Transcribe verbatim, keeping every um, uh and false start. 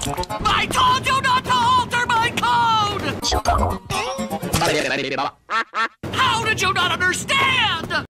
I told you not to alter my code! How did you not understand?